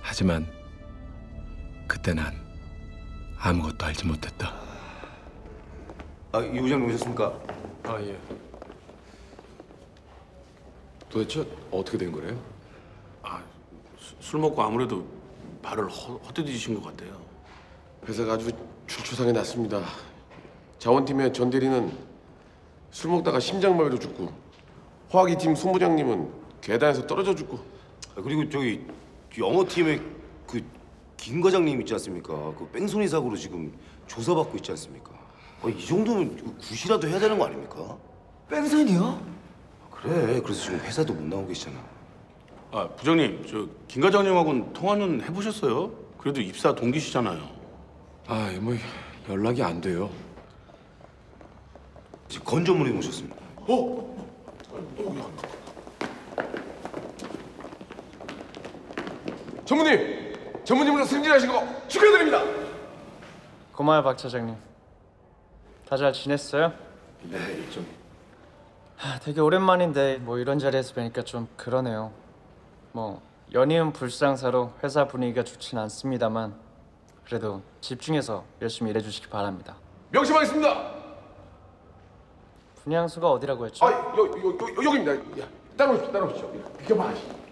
하지만 그때 난 아무것도 알지 못했다. 이 부장님 오셨습니까? 예. 도대체 어떻게 된 거래요? 술 먹고 아무래도 발을 헛디디신 것 같아요. 회사가 아주 출초상에 났습니다. 자원팀의 전 대리는 술 먹다가 심장마비로 죽고, 화학이팀 손 부장님은 계단에서 떨어져 죽고. 그리고 저기 영어팀의 그 김 과장님 있지 않습니까? 그 뺑소니 사고로 지금 조사받고 있지 않습니까? 이 정도면 굿이라도 해야 되는 거 아닙니까? 뺑소니요? 그래, 그래서 지금 회사도 못 나오고 계시잖아. 부장님, 저 김 과장님하고는 통화는 해보셨어요? 그래도 입사 동기시잖아요. 뭐 연락이 안 돼요. 지금 건 전문의 모셨습니다. 전무님으로 승진하신 거 축하드립니다. 고마워요, 박 차장님. 다 잘 지냈어요? 네, 좀. 되게 오랜만인데 뭐 이런 자리에서 뵈니까 좀 그러네요. 뭐 연이은 불상사로 회사 분위기가 좋진 않습니다만 그래도 집중해서 열심히 일해주시기 바랍니다. 명심하겠습니다. 분향소가 어디라고 했죠? 여기입니다. 따라오십시오. 비켜봐.